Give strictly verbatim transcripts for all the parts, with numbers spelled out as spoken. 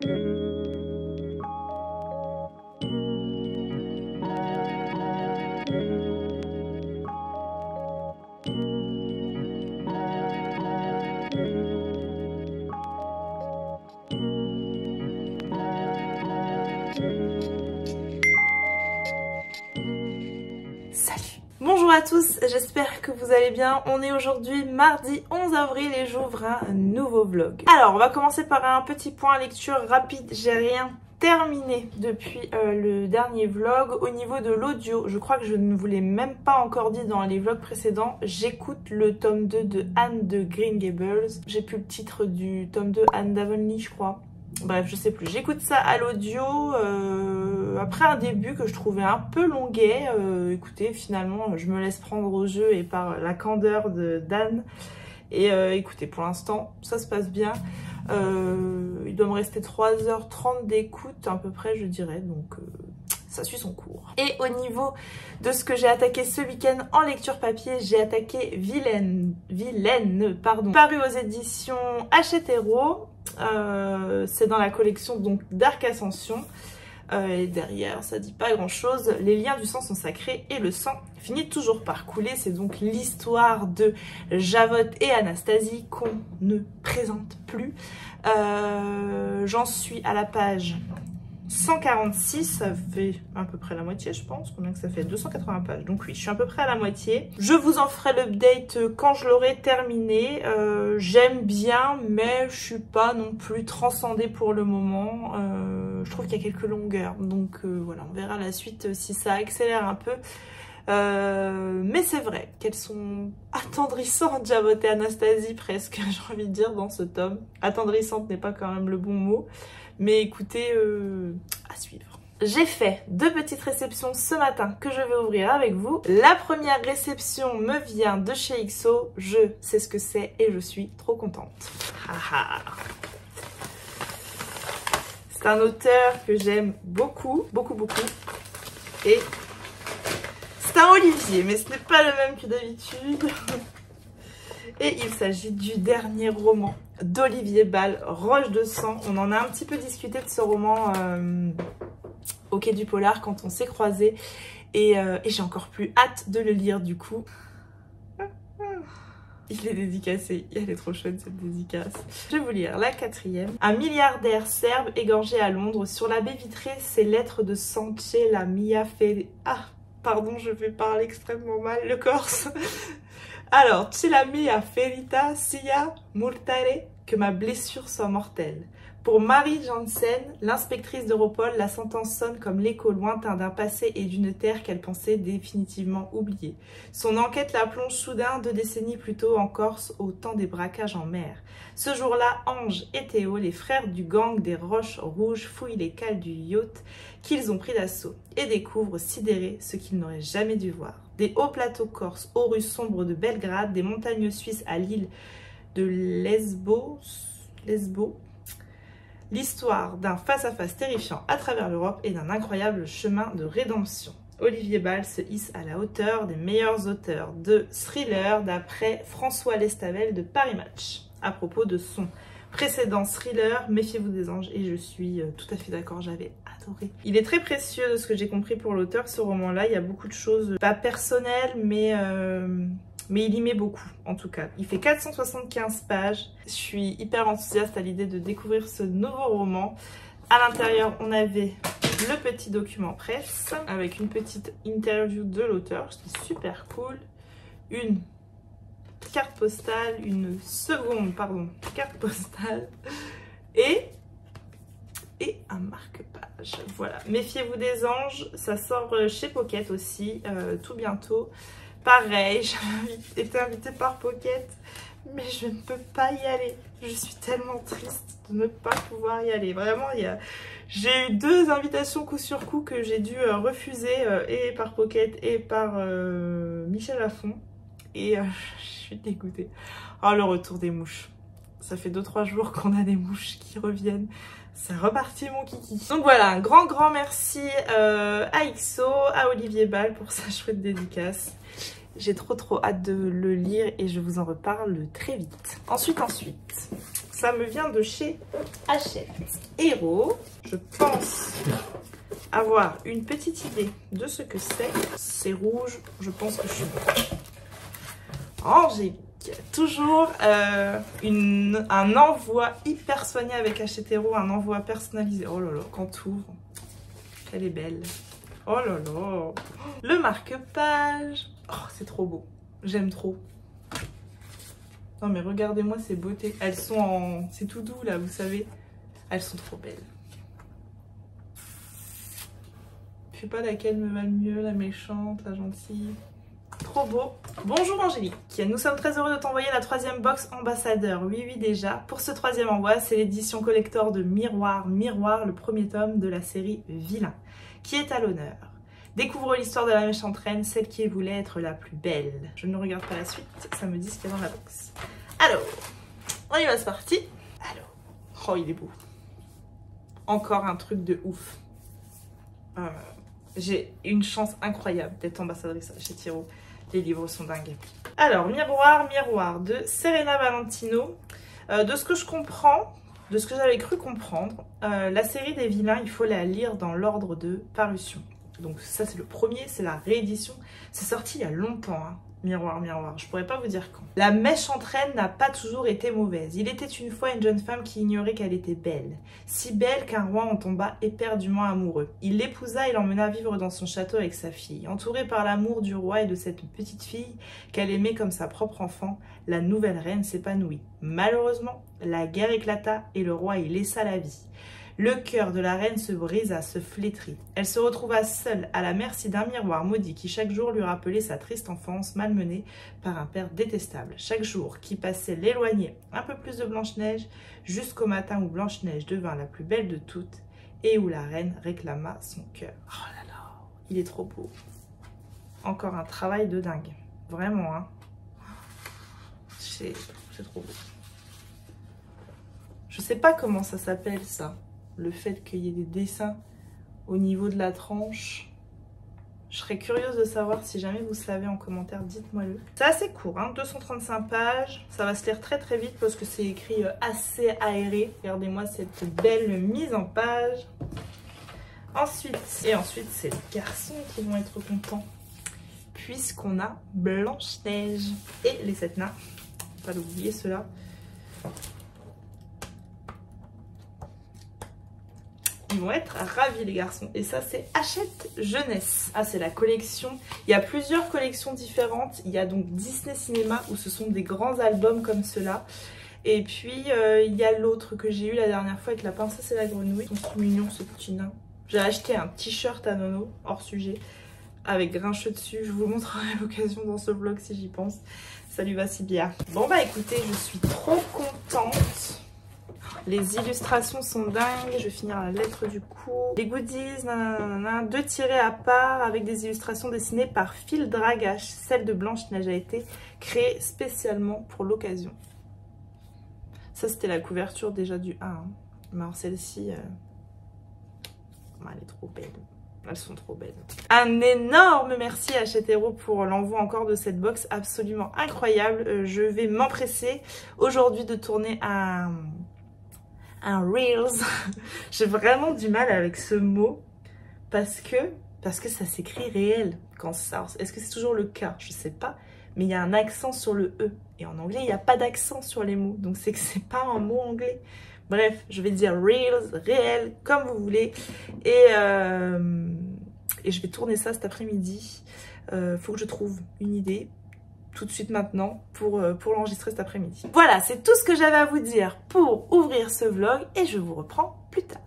Bonjour à tous, j'espère que vous allez bien. On est aujourd'hui mardi onze avril et j'ouvre un nouveau vlog. Alors on va commencer par un petit point lecture rapide. J'ai rien terminé depuis euh, le dernier vlog. Au niveau de l'audio, je crois que je ne vous l'ai même pas encore dit dans les vlogs précédents, j'écoute le tome deux de Anne de Green Gables. J'ai plus le titre du tome deux, Anne d'Avonlea je crois. Bref, je sais plus. J'écoute ça à l'audio euh, après un début que je trouvais un peu longuet. Euh, écoutez, finalement, je me laisse prendre au jeu et par la candeur d'Anne. Et euh, écoutez, pour l'instant, ça se passe bien. Euh, il doit me rester trois heures trente d'écoute à peu près, je dirais. Donc, euh, ça suit son cours. Et au niveau de ce que j'ai attaqué ce week-end en lecture papier, j'ai attaqué Vilaine, Vilaine, pardon, paru aux éditions Hachette Héros. Euh, c'est dans la collection donc d'Arc Ascension. Euh, et derrière, ça dit pas grand chose. Les liens du sang sont sacrés et le sang finit toujours par couler. C'est donc l'histoire de Javotte et Anastasie qu'on ne présente plus. Euh, J'en suis à la page cent quarante-six, ça fait à peu près la moitié je pense, combien que ça fait, deux cent quatre-vingts pages, donc oui je suis à peu près à la moitié. Je vous en ferai l'update quand je l'aurai terminé. euh, J'aime bien mais je suis pas non plus transcendée pour le moment. euh, Je trouve qu'il y a quelques longueurs, donc euh, voilà, on verra la suite si ça accélère un peu. Euh, mais c'est vrai qu'elles sont attendrissantes, Javotte et Anastasie presque, j'ai envie de dire dans ce tome. Attendrissante n'est pas quand même le bon mot. Mais écoutez, euh, à suivre. J'ai fait deux petites réceptions ce matin que je vais ouvrir avec vous. La première réception me vient de chez X O. Je sais ce que c'est et je suis trop contente. C'est un auteur que j'aime beaucoup, beaucoup, beaucoup. Et c'est un Olivier, mais ce n'est pas le même que d'habitude. Et il s'agit du dernier roman d'Olivier Bal, Roche de sang. On en a un petit peu discuté de ce roman euh, au Quai du Polar quand on s'est croisés. Et, euh, et j'ai encore plus hâte de le lire du coup. Il est dédicacé, elle est trop chouette cette dédicace. Je vais vous lire la quatrième. Un milliardaire serbe égorgé à Londres. Sur la baie vitrée, ces lettres de Sance la mia fede... Ah, pardon, je vais parler extrêmement mal le corse. Alors, ce la mia ferita sia mortale, que ma blessure soit mortelle. Pour Marie Jansen, l'inspectrice d'Europol, la sentence sonne comme l'écho lointain d'un passé et d'une terre qu'elle pensait définitivement oubliée. Son enquête la plonge soudain deux décennies plus tôt en Corse, au temps des braquages en mer. Ce jour-là, Ange et Théo, les frères du gang des Roches Rouges, fouillent les cales du yacht qu'ils ont pris d'assaut et découvrent sidérés ce qu'ils n'auraient jamais dû voir. Des hauts plateaux corses aux rues sombres de Belgrade, des montagnes suisses à l'île de Lesbos, Lesbos, l'histoire d'un face-à-face terrifiant à travers l'Europe et d'un incroyable chemin de rédemption. Olivier Bal se hisse à la hauteur des meilleurs auteurs de thriller d'après François Lestavel de Paris Match. À propos de son précédent thriller, Méfiez-vous des anges, et je suis tout à fait d'accord, j'avais adoré. Il est très précieux de ce que j'ai compris pour l'auteur, ce roman-là. Il y a beaucoup de choses, pas personnelles, mais... Euh... mais il y met beaucoup en tout cas. Il fait quatre cent soixante-quinze pages. Je suis hyper enthousiaste à l'idée de découvrir ce nouveau roman. À l'intérieur, on avait le petit document presse avec une petite interview de l'auteur, c'est super cool. Une carte postale, une seconde, pardon, carte postale et, et un marque-page. Voilà, Méfiez-vous des anges, ça sort chez Pocket aussi, euh, tout bientôt. Pareil, j'avais été invitée par Pocket, mais je ne peux pas y aller. Je suis tellement triste de ne pas pouvoir y aller. Vraiment, il y a... j'ai eu deux invitations coup sur coup que j'ai dû euh, refuser, euh, et par Pocket et par euh, Michel Lafon. Et euh, je suis dégoûtée. Oh, le retour des mouches. Ça fait deux trois jours qu'on a des mouches qui reviennent. C'est reparti mon kiki. Donc voilà, un grand grand merci euh, à X O, à Olivier Bal pour sa chouette dédicace. J'ai trop trop hâte de le lire et je vous en reparle très vite. Ensuite, ensuite, ça me vient de chez Hachette Hero. Je pense avoir une petite idée de ce que c'est. C'est rouge, je pense que je suis bon. Angélique, toujours euh, une, un envoi hyper soigné avec Hachette Hero, un envoi personnalisé. Oh là là, quand t'ouvres, elle est belle. Oh là là, le marque-page. Oh, c'est trop beau, j'aime trop. Non mais regardez-moi ces beautés, elles sont en... c'est tout doux là, vous savez. Elles sont trop belles. Je sais pas laquelle me va le mieux, la méchante, la gentille. Trop beau. Bonjour Angélique, nous sommes très heureux de t'envoyer la troisième box ambassadeur. Oui, oui déjà. Pour ce troisième envoi, c'est l'édition collector de Miroir, Miroir, le premier tome de la série Vilain, qui est à l'honneur. Découvre l'histoire de la méchante reine, celle qui voulait être la plus belle. Je ne regarde pas la suite, ça me dit ce qu'il y a dans la box. Alors, on y va, c'est parti. Alors, oh il est beau. Encore un truc de ouf. Euh, J'ai une chance incroyable d'être ambassadrice chez Hero. Les livres sont dingues. Alors, Miroir, Miroir de Serena Valentino. Euh, de ce que je comprends, de ce que j'avais cru comprendre, euh, la série des vilains, il faut la lire dans l'ordre de parution. Donc ça c'est le premier, c'est la réédition. C'est sorti il y a longtemps, hein. Miroir, Miroir, je pourrais pas vous dire quand. La méchante reine n'a pas toujours été mauvaise. Il était une fois une jeune femme qui ignorait qu'elle était belle. Si belle qu'un roi en tomba éperdument amoureux. Il l'épousa et l'emmena vivre dans son château avec sa fille. Entourée par l'amour du roi et de cette petite fille qu'elle aimait comme sa propre enfant, la nouvelle reine s'épanouit. Malheureusement, la guerre éclata et le roi y laissa la vie. Le cœur de la reine se brisa, se flétrit. Elle se retrouva seule à la merci d'un miroir maudit qui chaque jour lui rappelait sa triste enfance malmenée par un père détestable. Chaque jour qui passait l'éloignait un peu plus de Blanche-Neige jusqu'au matin où Blanche-Neige devint la plus belle de toutes et où la reine réclama son cœur. Oh là là, il est trop beau. Encore un travail de dingue. Vraiment, hein. C'est trop beau. Je sais pas comment ça s'appelle ça. Le fait qu'il y ait des dessins au niveau de la tranche. Je serais curieuse de savoir si jamais vous savez en commentaire, dites-moi-le. C'est assez court, hein, deux cent trente-cinq pages. Ça va se lire très très vite parce que c'est écrit assez aéré. Regardez-moi cette belle mise en page. Ensuite, et ensuite c'est les garçons qui vont être contents. Puisqu'on a Blanche-Neige et les sept nains. Pas d'oublier ceux-là. Ils vont être ravis les garçons. Et ça c'est Hachette Jeunesse. Ah c'est la collection. Il y a plusieurs collections différentes. Il y a donc Disney Cinéma où ce sont des grands albums comme ceux-là. Et puis euh, il y a l'autre que j'ai eu la dernière fois avec la princesse et la grenouille. Ils sont trop mignons ce petit nain. J'ai acheté un t-shirt à Nono, hors sujet, avec Grincheux dessus. Je vous montrerai l'occasion dans ce vlog si j'y pense. Ça lui va si bien. Bon bah écoutez, je suis trop contente. Les illustrations sont dingues. Je vais finir la lettre du coup. Les goodies, nanana, deux tirés à part avec des illustrations dessinées par Phil Dragache. Celle de Blanche-Neige a été créée spécialement pour l'occasion. Ça c'était la couverture déjà du un. Hein. Mais alors celle-ci, euh... elle est trop belle. Elles sont trop belles. Un énorme merci à Hachette Hero pour l'envoi encore de cette box absolument incroyable. Euh, je vais m'empresser aujourd'hui de tourner un... un Reels. J'ai vraiment du mal avec ce mot parce que, parce que ça s'écrit réel. Quand ça, est-ce que c'est toujours le cas? Je sais pas. Mais il y a un accent sur le E. Et en anglais, il n'y a pas d'accent sur les mots. Donc c'est que c'est pas un mot anglais. Bref, je vais dire Reels, réel, comme vous voulez. Et, euh, et je vais tourner ça cet après-midi. Euh, faut que je trouve une idée tout de suite maintenant pour, pour l'enregistrer cet après-midi. Voilà, c'est tout ce que j'avais à vous dire pour ouvrir ce vlog et je vous reprends plus tard.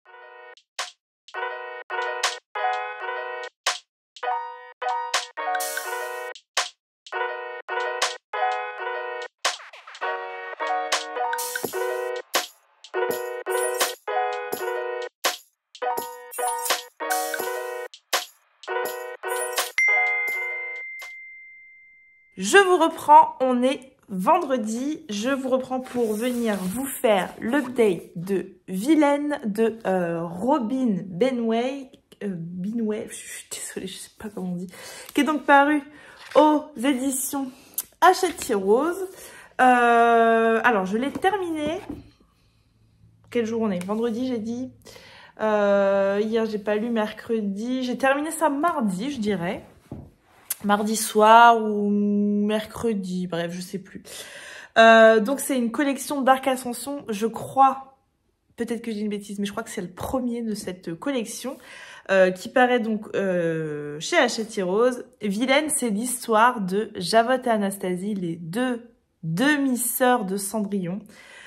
Je vous reprends, on est vendredi, je vous reprends pour venir vous faire l'update de Vilaine de euh, Robin Benway, euh, Benway, je suis désolée, je sais pas comment on dit, qui est donc paru aux éditions Hachette Rose. Euh, alors, je l'ai terminé. Quelle journée? Vendredi, j'ai dit. Euh, hier, j'ai pas lu. Mercredi. J'ai terminé ça mardi, je dirais. Mardi soir ou mercredi. Bref, je sais plus. Euh, donc, c'est une collection d'Arc Ascension. Je crois, peut-être que j'ai une bêtise, mais je crois que c'est le premier de cette collection. Euh, qui paraît donc euh, chez Hachette Rose. Vilaine, c'est l'histoire de Javotte et Anastasie, les deux demi-sœurs de Cendrillon.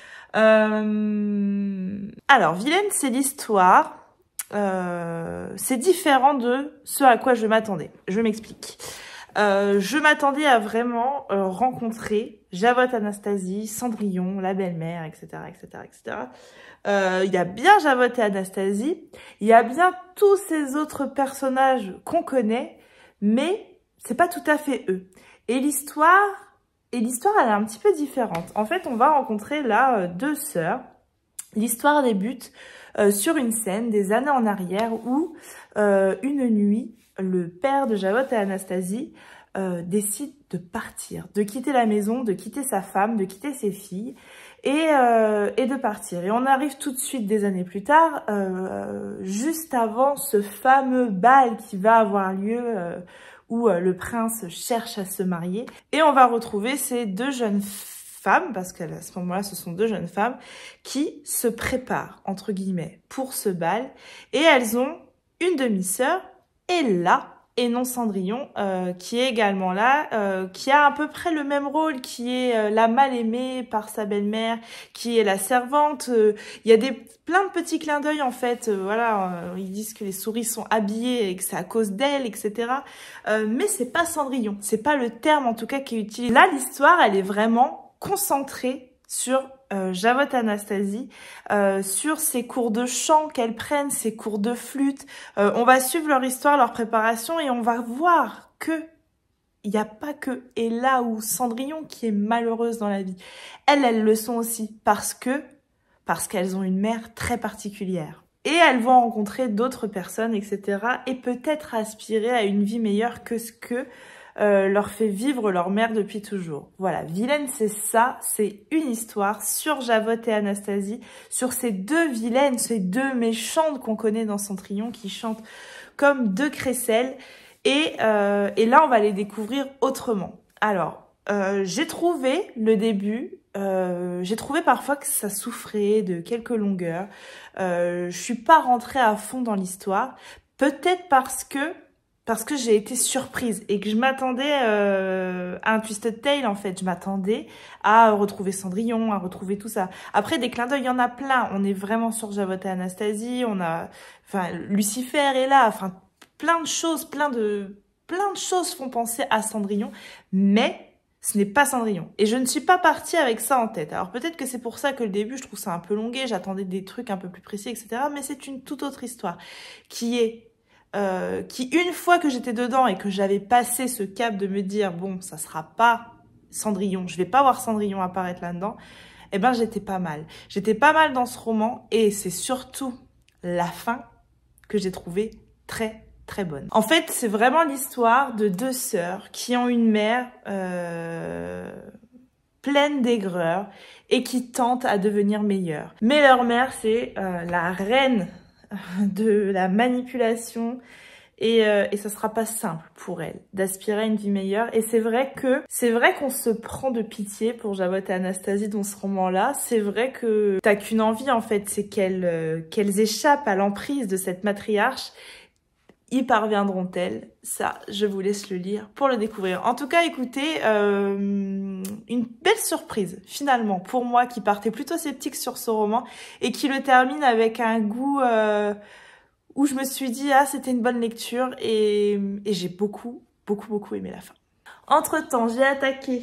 Euh... Alors, Vilaine, c'est l'histoire. Euh... C'est différent de ce à quoi je m'attendais. Je m'explique. Euh, je m'attendais à vraiment euh, rencontrer Javotte, Anastasie, Cendrillon, la belle-mère, et cetera, et cetera, et cetera. Euh, il y a bien Javotte et Anastasie, il y a bien tous ces autres personnages qu'on connaît, mais c'est pas tout à fait eux. Et l'histoire, et l'histoire, elle est un petit peu différente. En fait, on va rencontrer là euh, deux sœurs. L'histoire débute euh, sur une scène des années en arrière où euh, une nuit, le père de Javotte et Anastasie euh, décide de partir, de quitter la maison, de quitter sa femme, de quitter ses filles et, euh, et de partir. Et on arrive tout de suite des années plus tard, euh, juste avant ce fameux bal qui va avoir lieu euh, où euh, le prince cherche à se marier. Et on va retrouver ces deux jeunes femmes, parce qu'à ce moment-là, ce sont deux jeunes femmes, qui se préparent, entre guillemets, pour ce bal. Et elles ont une demi-sœur, Ella, et non Cendrillon, euh, qui est également là, euh, qui a à peu près le même rôle, qui est euh, la mal-aimée par sa belle-mère, qui est la servante. Il euh, y a des plein de petits clins d'œil en fait. Euh, voilà, euh, ils disent que les souris sont habillées et que c'est à cause d'elle, et cetera. Euh, mais c'est pas Cendrillon, c'est pas le terme en tout cas qui est utilisé. Là, l'histoire, elle est vraiment concentrée sur euh, Javotte Anastasie, euh, sur ces cours de chant qu'elles prennent, ces cours de flûte. Euh, on va suivre leur histoire, leur préparation et on va voir que il n'y a pas que Ella ou Cendrillon qui est malheureuse dans la vie. Elles, elles le sont aussi parce que parce qu'elles ont une mère très particulière. Et elles vont rencontrer d'autres personnes, et cetera. Et peut-être aspirer à une vie meilleure que ce que Euh, leur fait vivre leur mère depuis toujours. Voilà, Vilaine, c'est ça, c'est une histoire sur Javotte et Anastasie, sur ces deux vilaines, ces deux méchantes qu'on connaît dans Cendrillon, qui chantent comme deux crécelles, et, euh, et là on va les découvrir autrement. Alors, euh, j'ai trouvé le début, euh, j'ai trouvé parfois que ça souffrait de quelques longueurs, euh, je suis pas rentrée à fond dans l'histoire, peut-être parce que Parce que j'ai été surprise et que je m'attendais euh, à un Twisted Tale en fait. Je m'attendais à retrouver Cendrillon, à retrouver tout ça. Après, des clins d'œil, il y en a plein. On est vraiment sur Javotte et Anastasie. On a, enfin, Lucifer est là. Enfin, plein de choses, plein de, plein de choses font penser à Cendrillon. Mais ce n'est pas Cendrillon. Et je ne suis pas partie avec ça en tête. Alors peut-être que c'est pour ça que le début, je trouve ça un peu longué. J'attendais des trucs un peu plus précis, et cetera. Mais c'est une toute autre histoire qui est... Euh, qui une fois que j'étais dedans et que j'avais passé ce cap de me dire bon ça sera pas Cendrillon, je vais pas voir Cendrillon apparaître là-dedans, eh ben j'étais pas mal. J'étais pas mal dans ce roman et c'est surtout la fin que j'ai trouvée très très bonne. En fait c'est vraiment l'histoire de deux sœurs qui ont une mère euh, pleine d'aigreur et qui tentent à devenir meilleures. Mais leur mère c'est euh, la reine de la manipulation et, euh, et ça sera pas simple pour elle d'aspirer à une vie meilleure. Et c'est vrai que c'est vrai qu'on se prend de pitié pour Javotte et Anastasie dans ce roman-là. C'est vrai que t'as qu'une envie en fait, c'est qu'elles euh, qu'elles échappent à l'emprise de cette matriarche. Y parviendront-elles? Ça, je vous laisse le lire pour le découvrir. En tout cas, écoutez, euh, une belle surprise, finalement, pour moi, qui partais plutôt sceptique sur ce roman et qui le termine avec un goût euh, où je me suis dit, ah, c'était une bonne lecture et, et j'ai beaucoup, beaucoup, beaucoup aimé la fin. Entre-temps, j'ai attaqué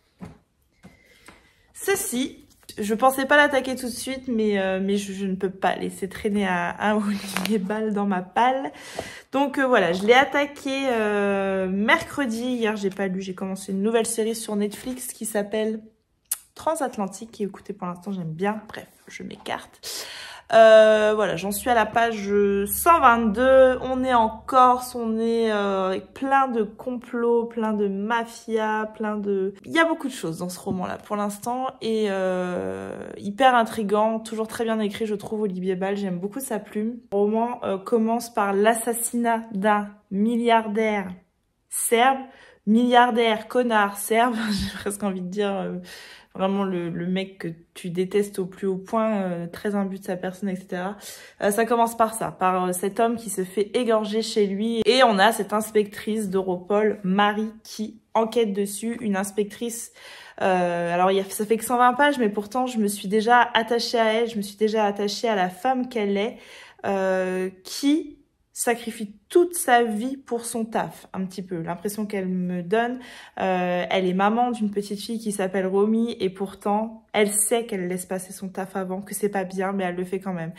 ceci. Je pensais pas l'attaquer tout de suite, mais, euh, mais je, je ne peux pas laisser traîner un, un Olivier Bal dans ma palle. Donc euh, voilà, je l'ai attaqué euh, mercredi. Hier, j'ai pas lu, j'ai commencé une nouvelle série sur Netflix qui s'appelle Transatlantique. Et écoutez, pour l'instant, j'aime bien. Bref, je m'écarte. Euh, voilà, j'en suis à la page cent vingt-deux. On est en Corse, on est euh, avec plein de complots, plein de mafias, plein de... Il y a beaucoup de choses dans ce roman-là pour l'instant et euh, hyper intriguant, toujours très bien écrit, je trouve, Olivier Bal. J'aime beaucoup sa plume. Le roman euh, commence par l'assassinat d'un milliardaire serbe, milliardaire connard serbe, j'ai presque envie de dire... Euh, vraiment le, le mec que tu détestes au plus haut point, euh, très imbu de sa personne, et cetera. Euh, ça commence par ça, par euh, cet homme qui se fait égorger chez lui. Et on a cette inspectrice d'Europol, Marie, qui enquête dessus, une inspectrice... Euh, alors il y a, ça fait que cent vingt pages, mais pourtant je me suis déjà attachée à elle, je me suis déjà attachée à la femme qu'elle est, euh, qui... sacrifie toute sa vie pour son taf, un petit peu. L'impression qu'elle me donne, euh, elle est maman d'une petite fille qui s'appelle Romy et pourtant, elle sait qu'elle laisse passer son taf avant, que c'est pas bien, mais elle le fait quand même.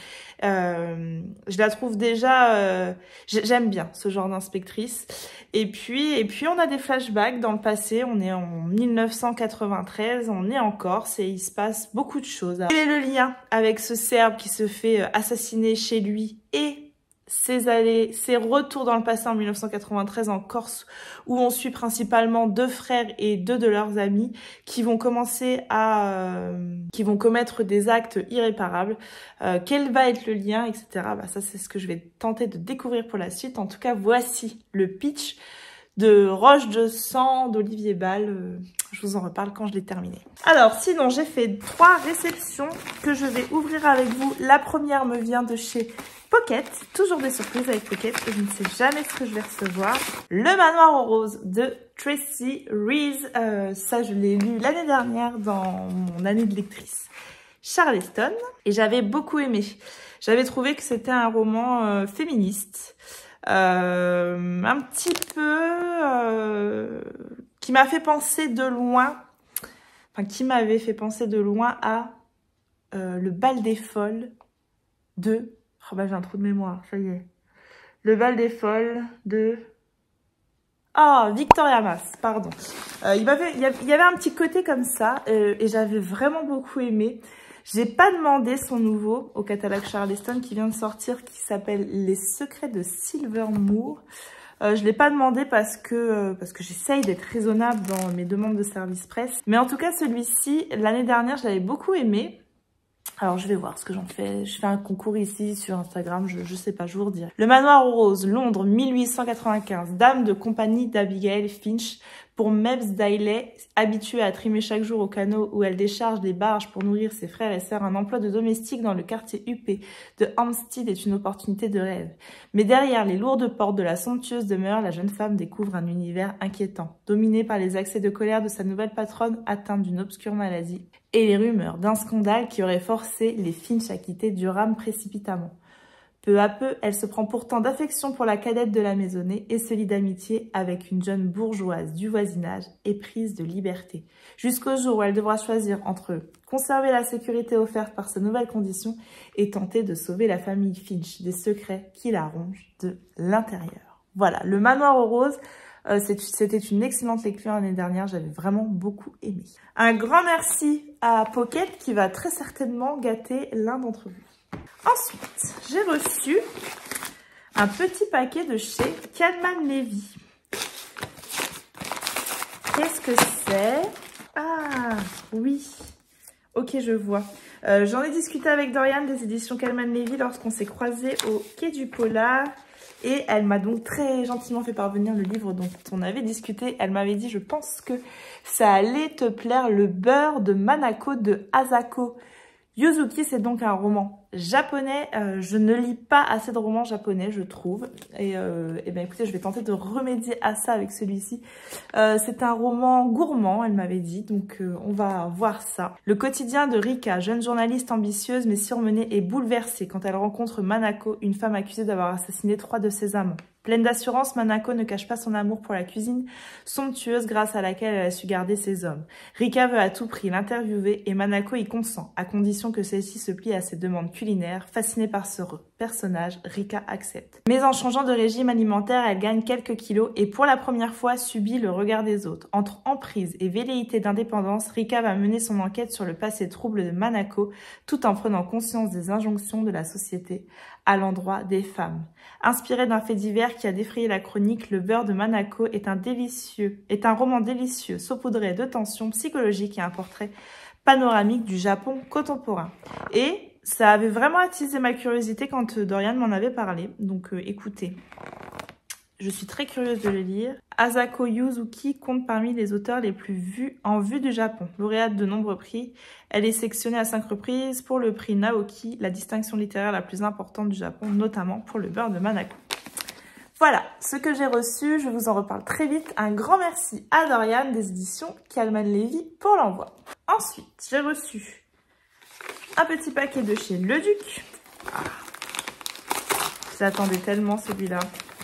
Euh, je la trouve déjà... Euh, j'aime bien ce genre d'inspectrice. Et puis, et puis, on a des flashbacks dans le passé. On est en mille neuf cent quatre-vingt-treize, on est en Corse et il se passe beaucoup de choses. Quel est le lien avec ce Serbe qui se fait assassiner chez lui et ses allées, ses retours dans le passé en mille neuf cent quatre-vingt-treize en Corse, où on suit principalement deux frères et deux de leurs amis qui vont commencer à, euh, qui vont commettre des actes irréparables. Euh, quel va être le lien, et cetera. Bah ça c'est ce que je vais tenter de découvrir pour la suite. En tout cas, voici le pitch de Roche de sang d'Olivier Bal. Euh, je vous en reparle quand je l'ai terminé. Alors, sinon, j'ai fait trois réceptions que je vais ouvrir avec vous. La première me vient de chez Pocket. Toujours des surprises avec Pocket. Je ne sais jamais ce que je vais recevoir. Le Manoir aux Roses de Tracy Reese. Euh, ça, je l'ai lu l'année dernière dans mon année de lectrice Charleston. Et j'avais beaucoup aimé. J'avais trouvé que c'était un roman euh, féministe. Euh, un petit peu euh, qui m'a fait penser de loin, enfin qui m'avait fait penser de loin à euh, Le Bal des Folles de, oh bah j'ai un trou de mémoire, ça y est, Le Bal des Folles de, ah, oh, Victoria Mass, pardon. Euh, il, m'avait, il y avait un petit côté comme ça euh, et j'avais vraiment beaucoup aimé. J'ai pas demandé son nouveau au catalogue Charleston qui vient de sortir, qui s'appelle Les Secrets de Silvermoor. Euh, je l'ai pas demandé parce que euh, parce que j'essaye d'être raisonnable dans mes demandes de service presse. Mais en tout cas, celui-ci, l'année dernière, je l'avais beaucoup aimé. Alors, je vais voir ce que j'en fais. Je fais un concours ici sur Instagram, je, je sais pas, je vous redirai. Le Manoir aux Roses, Londres, mille huit cent quatre-vingt-quinze. Dame de compagnie d'Abigail Finch. Pour Mebs Dailey, habituée à trimer chaque jour au canot où elle décharge des barges pour nourrir ses frères et sœurs, un emploi de domestique dans le quartier huppé de Hampstead est une opportunité de rêve. Mais derrière les lourdes portes de la somptueuse demeure, la jeune femme découvre un univers inquiétant, dominé par les accès de colère de sa nouvelle patronne atteinte d'une obscure maladie et les rumeurs d'un scandale qui aurait forcé les Finch à quitter Durham précipitamment. Peu à peu, elle se prend pourtant d'affection pour la cadette de la maisonnée et se lie d'amitié avec une jeune bourgeoise du voisinage éprise de liberté. Jusqu'au jour où elle devra choisir entre conserver la sécurité offerte par ces nouvelles conditions et tenter de sauver la famille Finch des secrets qui la rongent de l'intérieur. Voilà, Le Manoir aux Roses, euh, c'était une excellente lecture l'année dernière, j'avais vraiment beaucoup aimé. Un grand merci à Pocket qui va très certainement gâter l'un d'entre vous. Ensuite, j'ai reçu un petit paquet de chez Calman Levy. Qu'est-ce que c'est? Ah, oui. Ok, je vois. Euh, J'en ai discuté avec Dorian des éditions Calman Levy lorsqu'on s'est croisés au Quai du Polar. Et elle m'a donc très gentiment fait parvenir le livre dont on avait discuté. Elle m'avait dit, je pense que ça allait te plaire, Le beurre de Manako de Asako Yuzuki. C'est donc un roman japonais. Euh, je ne lis pas assez de romans japonais, je trouve. Et, euh, et bien écoutez, je vais tenter de remédier à ça avec celui-ci. Euh, c'est un roman gourmand, elle m'avait dit, donc euh, on va voir ça. Le quotidien de Rika, jeune journaliste ambitieuse mais surmenée et bouleversée quand elle rencontre Manako, une femme accusée d'avoir assassiné trois de ses amants. Pleine d'assurance, Manako ne cache pas son amour pour la cuisine somptueuse grâce à laquelle elle a su garder ses hommes. Rika veut à tout prix l'interviewer et Manako y consent, à condition que celle-ci se plie à ses demandes culinaires. Fascinée par ce personnage, Rika accepte. Mais en changeant de régime alimentaire, elle gagne quelques kilos et pour la première fois subit le regard des autres. Entre emprise et velléité d'indépendance, Rika va mener son enquête sur le passé trouble de Manako tout en prenant conscience des injonctions de la société à l'endroit des femmes. Inspiré d'un fait divers qui a défrayé la chronique, Le beurre de Manako est un délicieux, est un roman délicieux, saupoudré de tensions psychologiques et un portrait panoramique du Japon contemporain. Et ça avait vraiment attisé ma curiosité quand Dorian m'en avait parlé. Donc euh, écoutez, je suis très curieuse de le lire. Asako Yuzuki compte parmi les auteurs les plus vus en vue du Japon. Lauréate de nombreux prix, elle est sélectionnée à cinq reprises pour le prix Naoki, la distinction littéraire la plus importante du Japon, notamment pour Le beurre de Manako. Voilà ce que j'ai reçu, je vous en reparle très vite. Un grand merci à Dorian des éditions Calman Levy pour l'envoi. Ensuite, j'ai reçu un petit paquet de chez Le Duc. Ah, j'attendais tellement celui-là.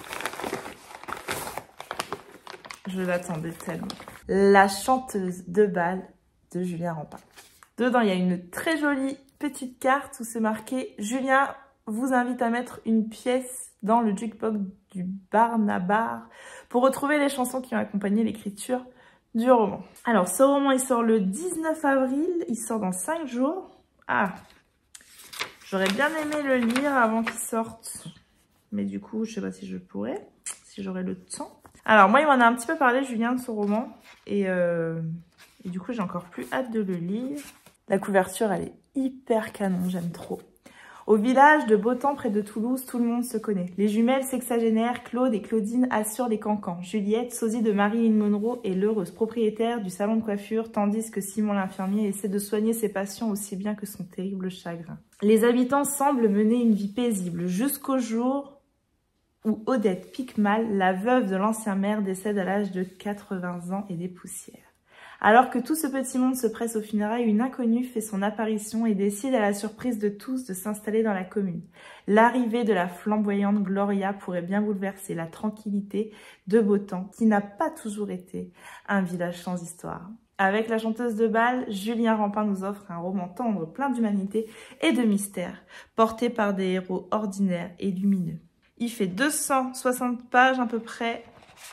Je l'attendais tellement. La chanteuse de bal de Julien Rampin. Dedans, il y a une très jolie petite carte où c'est marqué « Julien vous invite à mettre une pièce dans le jukebox du Barnabar pour retrouver les chansons qui ont accompagné l'écriture du roman. » Alors, ce roman, il sort le dix-neuf avril. Il sort dans cinq jours. Ah, j'aurais bien aimé le lire avant qu'il sorte. Mais du coup, je sais pas si je pourrais, si j'aurais le temps. Alors moi, il m'en a un petit peu parlé, Julien, de son roman. Et, euh, et du coup, j'ai encore plus hâte de le lire. La couverture, elle est hyper canon, j'aime trop. Au village de Beautemps, près de Toulouse, tout le monde se connaît. Les jumelles sexagénaires, Claude et Claudine, assurent les cancans. Juliette, sosie de Marilyn Monroe, est l'heureuse propriétaire du salon de coiffure, tandis que Simon l'infirmier essaie de soigner ses patients aussi bien que son terrible chagrin. Les habitants semblent mener une vie paisible jusqu'au jour où Odette Piquemal, la veuve de l'ancien maire, décède à l'âge de quatre-vingts ans et des poussières. Alors que tout ce petit monde se presse aux funérailles, une inconnue fait son apparition et décide à la surprise de tous de s'installer dans la commune. L'arrivée de la flamboyante Gloria pourrait bien bouleverser la tranquillité de Beautemps, qui n'a pas toujours été un village sans histoire. Avec la chanteuse de bal, Julien Rampin nous offre un roman tendre, plein d'humanité et de mystère, porté par des héros ordinaires et lumineux. Il fait deux cent soixante pages à peu près.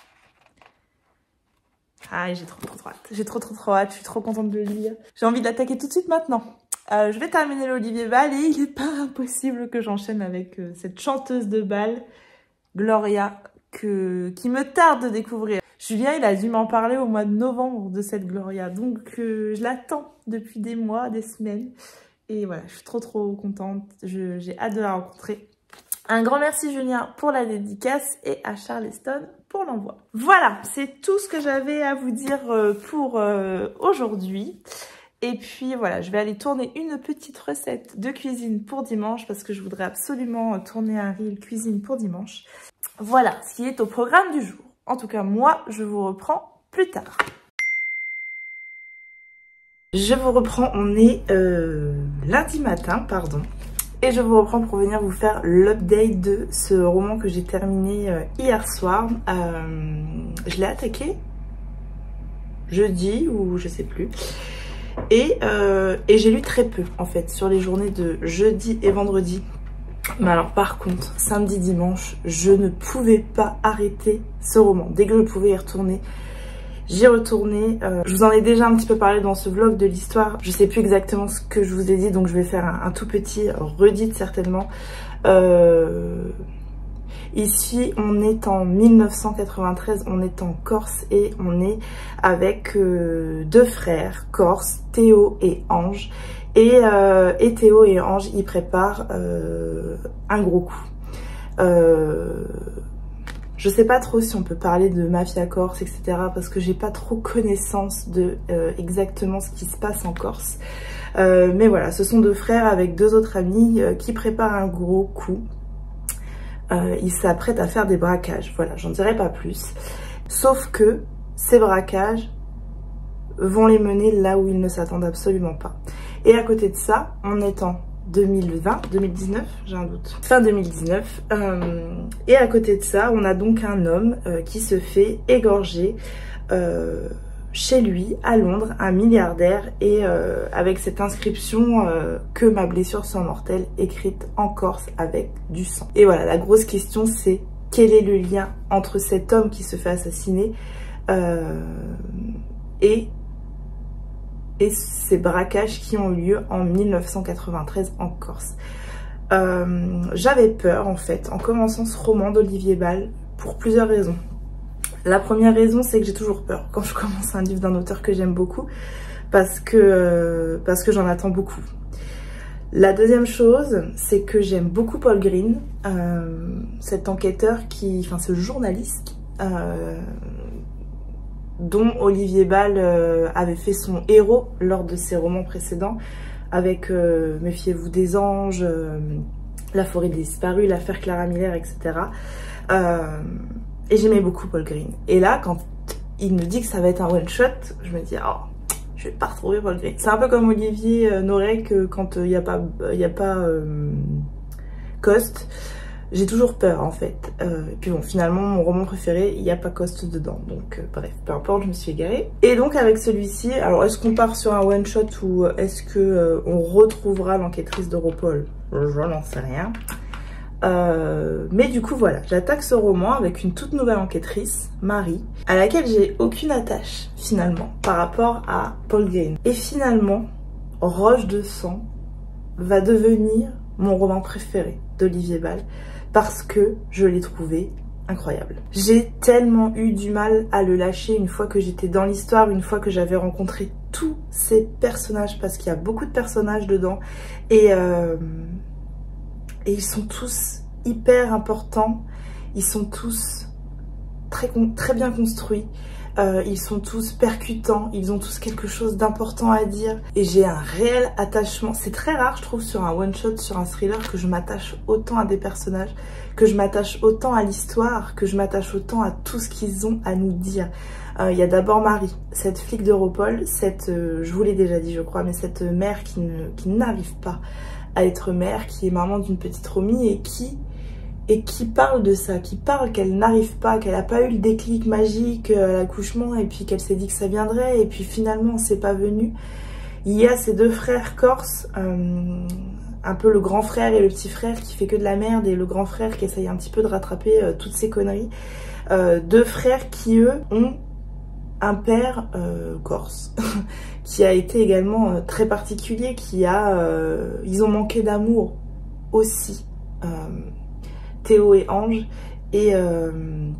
Ah, j'ai trop trop trop hâte. J'ai trop trop trop hâte. Je suis trop contente de le lire. J'ai envie de l'attaquer tout de suite maintenant. Euh, je vais terminer l'Olivier Bal et il n'est pas impossible que j'enchaîne avec euh, cette chanteuse de bal, Gloria, que, qui me tarde de découvrir. Julien, il a dû m'en parler au mois de novembre de cette Gloria. Donc, euh, je l'attends depuis des mois, des semaines. Et voilà, je suis trop trop contente. J'ai hâte de la rencontrer. Un grand merci Julien pour la dédicace et à Charleston pour l'envoi. Voilà, c'est tout ce que j'avais à vous dire pour euh, aujourd'hui. Et puis voilà, je vais aller tourner une petite recette de cuisine pour dimanche parce que je voudrais absolument tourner un reel cuisine pour dimanche. Voilà ce qui est au programme du jour. En tout cas, moi, je vous reprends plus tard. Je vous reprends, on est euh, lundi matin, pardon. Et je vous reprends pour venir vous faire l'update de ce roman que j'ai terminé euh, hier soir. Euh, je l'ai attaqué jeudi ou je sais plus. Et, euh, et j'ai lu très peu en fait sur les journées de jeudi et vendredi. Mais alors par contre, samedi, dimanche, je ne pouvais pas arrêter ce roman. Dès que je pouvais y retourner, j'y retournais. Euh, je vous en ai déjà un petit peu parlé dans ce vlog de l'histoire. Je sais plus exactement ce que je vous ai dit, donc je vais faire un, un tout petit redit certainement. Euh, ici, on est en mille neuf cent quatre-vingt-treize, on est en Corse et on est avec euh, deux frères corses, Théo et Ange. Et, euh, et Théo et Ange, ils préparent euh, un gros coup. Euh, Je sais pas trop si on peut parler de mafia corse, et cetera. Parce que j'ai pas trop connaissance de euh, exactement ce qui se passe en Corse. Euh, mais voilà, ce sont deux frères avec deux autres amis euh, qui préparent un gros coup. Euh, ils s'apprêtent à faire des braquages. Voilà, j'en dirai pas plus. Sauf que ces braquages vont les mener là où ils ne s'attendent absolument pas. Et à côté de ça, on est en deux mille vingt, deux mille dix-neuf, j'ai un doute. Fin deux mille dix-neuf. Euh, et à côté de ça, on a donc un homme euh, qui se fait égorger euh, chez lui à Londres, un milliardaire, et euh, avec cette inscription euh, que ma blessure soit mortelle, écrite en corse avec du sang. Et voilà, la grosse question c'est quel est le lien entre cet homme qui se fait assassiner euh, et et ces braquages qui ont eu lieu en mille neuf cent quatre-vingt-treize en Corse. Euh, J'avais peur en fait en commençant ce roman d'Olivier Bal pour plusieurs raisons. La première raison, c'est que j'ai toujours peur quand je commence un livre d'un auteur que j'aime beaucoup parce que, euh, parce que j'en attends beaucoup. La deuxième chose, c'est que j'aime beaucoup Paul Green, euh, cet enquêteur qui, enfin ce journaliste euh, dont Olivier Bal euh, avait fait son héros lors de ses romans précédents, avec euh, Méfiez-vous des anges, euh, La forêt des disparus, l'affaire Clara Miller, et cetera. Euh, et j'aimais beaucoup Paul Green. Et là, quand il me dit que ça va être un one-shot, je me dis, oh, je vais pas retrouver Paul Green. C'est un peu comme Olivier euh, Norek euh, quand il euh, n'y a pas, y a pas euh, Coste. J'ai toujours peur en fait. Euh, et puis bon, finalement, mon roman préféré, il n'y a pas Coste dedans. Donc euh, bref, peu importe, je me suis égarée. Et donc avec celui-ci, alors est-ce qu'on part sur un one-shot ou est-ce que euh, on retrouvera l'enquêtrice d'Europol? Je n'en sais rien. Euh, mais du coup voilà, j'attaque ce roman avec une toute nouvelle enquêtrice, Marie, à laquelle j'ai aucune attache finalement par rapport à Paul Green. Et finalement, Roche de sang va devenir mon roman préféré d'Olivier Bal parce que je l'ai trouvé incroyable. J'ai tellement eu du mal à le lâcher une fois que j'étais dans l'histoire, une fois que j'avais rencontré tous ces personnages, parce qu'il y a beaucoup de personnages dedans et, euh, et ils sont tous hyper importants, ils sont tous très, très bien construits. Euh, ils sont tous percutants, ils ont tous quelque chose d'important à dire et j'ai un réel attachement. C'est très rare je trouve sur un one shot, sur un thriller que je m'attache autant à des personnages, que je m'attache autant à l'histoire, que je m'attache autant à tout ce qu'ils ont à nous dire. Euh, il y a d'abord Marie, cette flic d'Europol, cette, euh, je vous l'ai déjà dit je crois, mais cette mère qui ne, qui n'arrive pas à être mère, qui est maman d'une petite Romy et qui... et qui parle de ça, qui parle qu'elle n'arrive pas, qu'elle n'a pas eu le déclic magique à l'accouchement et puis qu'elle s'est dit que ça viendrait et puis finalement c'est pas venu. Il y a ces deux frères corses, euh, un peu le grand frère et le petit frère qui fait que de la merde et le grand frère qui essaye un petit peu de rattraper euh, toutes ces conneries. Euh, deux frères qui eux ont un père euh, corse qui a été également euh, très particulier, qui a, euh, ils ont manqué d'amour aussi. Euh, Théo et Ange, et euh,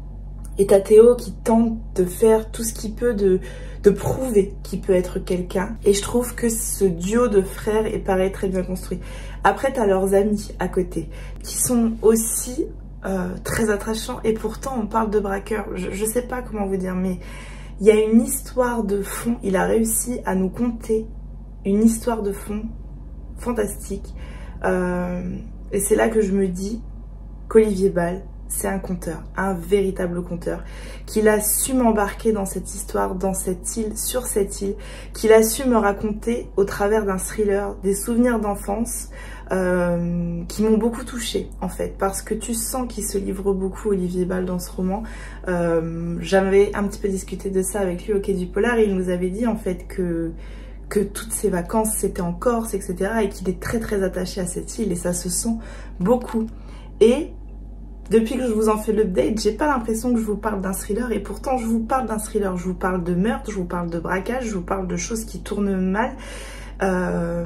et t'as Théo qui tente de faire tout ce qu'il peut, de, de prouver qu'il peut être quelqu'un, et je trouve que ce duo de frères est pareil très bien construit. Après t'as leurs amis à côté qui sont aussi euh, très attachants, et pourtant on parle de braqueurs, je, je sais pas comment vous dire, mais il y a une histoire de fond, il a réussi à nous conter une histoire de fond fantastique, euh, et c'est là que je me dis qu'Olivier Bal, c'est un conteur, un véritable conteur, qu'il a su m'embarquer dans cette histoire, dans cette île, sur cette île, qu'il a su me raconter au travers d'un thriller, des souvenirs d'enfance euh, qui m'ont beaucoup touchée en fait, parce que tu sens qu'il se livre beaucoup, Olivier Bal, dans ce roman. Euh, J'avais un petit peu discuté de ça avec lui au Quai du Polar et il nous avait dit en fait que que toutes ses vacances c'était en Corse, et cetera, et qu'il est très très attaché à cette île et ça se sent beaucoup. Et depuis que je vous en fais l'update, j'ai pas l'impression que je vous parle d'un thriller et pourtant je vous parle d'un thriller. Je vous parle de meurtre, je vous parle de braquage, je vous parle de choses qui tournent mal. Euh...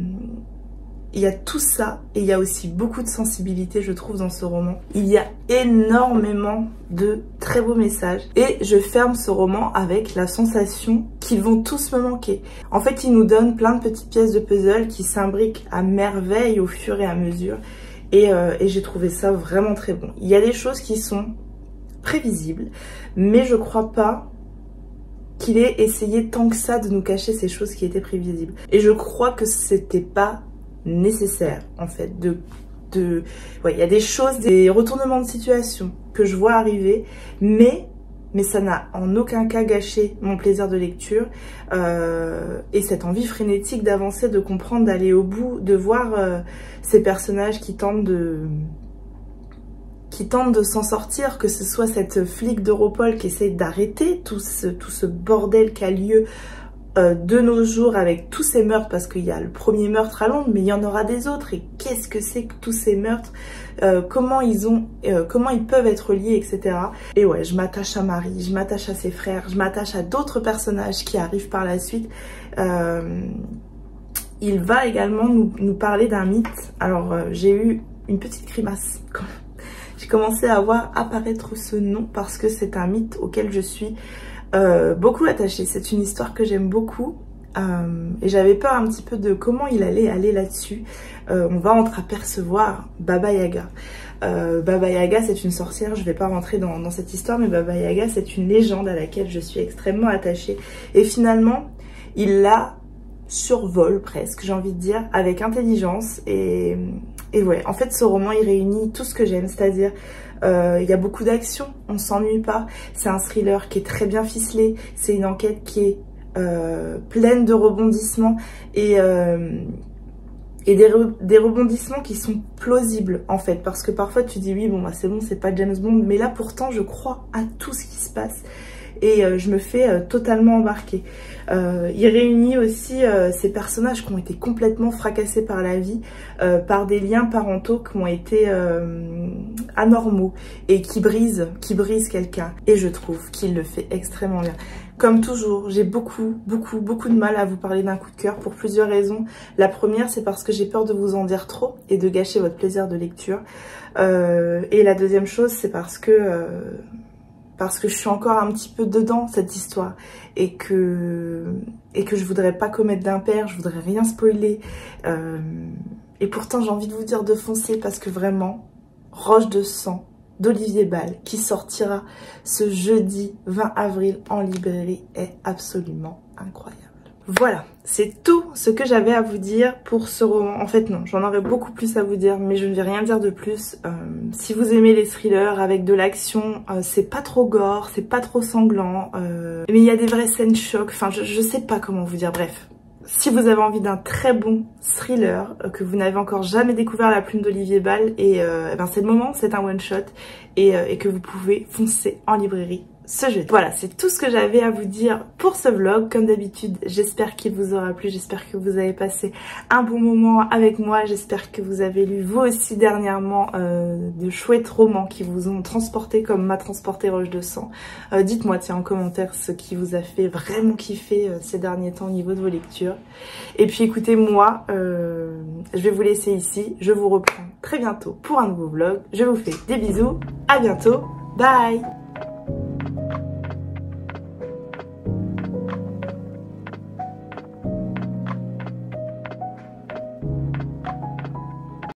Il y a tout ça et il y a aussi beaucoup de sensibilité je trouve dans ce roman. Il y a énormément de très beaux messages et je ferme ce roman avec la sensation qu'ils vont tous me manquer. En fait il nous donne plein de petites pièces de puzzle qui s'imbriquent à merveille au fur et à mesure. Et, euh, et j'ai trouvé ça vraiment très bon. Il y a des choses qui sont prévisibles, mais je crois pas qu'il ait essayé tant que ça de nous cacher ces choses qui étaient prévisibles. Et je crois que c'était pas nécessaire, en fait, de... de... Ouais, il y a des choses, des retournements de situation que je vois arriver, mais mais ça n'a en aucun cas gâché mon plaisir de lecture euh, et cette envie frénétique d'avancer, de comprendre, d'aller au bout, de voir euh, ces personnages qui tentent de... qui tentent de s'en sortir, que ce soit cette flic d'Europol qui essaye d'arrêter tout ce, tout ce bordel qui a lieu euh, de nos jours avec tous ces meurtres, parce qu'il y a le premier meurtre à Londres, mais il y en aura des autres, et qu'est-ce que c'est que tous ces meurtres, euh, comment ils ont, euh, comment ils peuvent être liés, et cetera. Et ouais, je m'attache à Marie, je m'attache à ses frères, je m'attache à d'autres personnages qui arrivent par la suite. Euh, il va également nous, nous parler d'un mythe. Alors euh, j'ai eu une petite grimace quand même. J'ai commencé à voir apparaître ce nom parce que c'est un mythe auquel je suis euh, beaucoup attachée. C'est une histoire que j'aime beaucoup euh, et j'avais peur un petit peu de comment il allait aller là-dessus. Euh, on va entreapercevoir Baba Yaga. Euh, Baba Yaga, c'est une sorcière, je ne vais pas rentrer dans, dans cette histoire, mais Baba Yaga, c'est une légende à laquelle je suis extrêmement attachée. Et finalement, il la survole presque, j'ai envie de dire, avec intelligence et... Et ouais, en fait, ce roman, il réunit tout ce que j'aime, c'est-à-dire, euh, il y a beaucoup d'action, on s'ennuie pas. C'est un thriller qui est très bien ficelé, c'est une enquête qui est euh, pleine de rebondissements et, euh, et des, re des rebondissements qui sont plausibles, en fait. Parce que parfois, tu dis, oui, bon, bah, c'est bon, c'est pas James Bond, mais là, pourtant, je crois à tout ce qui se passe. Et euh, je me fais euh, totalement embarquer. Euh, il réunit aussi euh, ces personnages qui ont été complètement fracassés par la vie, euh, par des liens parentaux qui ont été euh, anormaux et qui brisent, qui brisent quelqu'un. Et je trouve qu'il le fait extrêmement bien. Comme toujours, j'ai beaucoup, beaucoup, beaucoup de mal à vous parler d'un coup de cœur pour plusieurs raisons. La première, c'est parce que j'ai peur de vous en dire trop et de gâcher votre plaisir de lecture. Euh, et la deuxième chose, c'est parce que... Euh, parce que je suis encore un petit peu dedans cette histoire et que et que je voudrais pas commettre d'impair, je voudrais rien spoiler euh, et pourtant j'ai envie de vous dire de foncer parce que vraiment Roche de sang d'Olivier Bal qui sortira ce jeudi vingt avril en librairie est absolument incroyable. Voilà, c'est tout ce que j'avais à vous dire pour ce roman. En fait non, j'en aurais beaucoup plus à vous dire, mais je ne vais rien dire de plus. Euh, si vous aimez les thrillers avec de l'action, euh, c'est pas trop gore, c'est pas trop sanglant, euh, mais il y a des vraies scènes choc, enfin je, je sais pas comment vous dire, bref. Si vous avez envie d'un très bon thriller, euh, que vous n'avez encore jamais découvert La Plume d'Olivier Bal, et, euh, et ben c'est le moment, c'est un one shot, et, euh, et que vous pouvez foncer en librairie ce jeudi. Voilà, c'est tout ce que j'avais à vous dire pour ce vlog. Comme d'habitude, j'espère qu'il vous aura plu, j'espère que vous avez passé un bon moment avec moi, j'espère que vous avez lu vous aussi dernièrement euh, de chouettes romans qui vous ont transporté comme m'a transporté Roche de sang. Euh, Dites-moi tiens en commentaire ce qui vous a fait vraiment kiffer euh, ces derniers temps au niveau de vos lectures. Et puis écoutez, moi, euh, je vais vous laisser ici, je vous reprends très bientôt pour un nouveau vlog. Je vous fais des bisous, à bientôt, bye!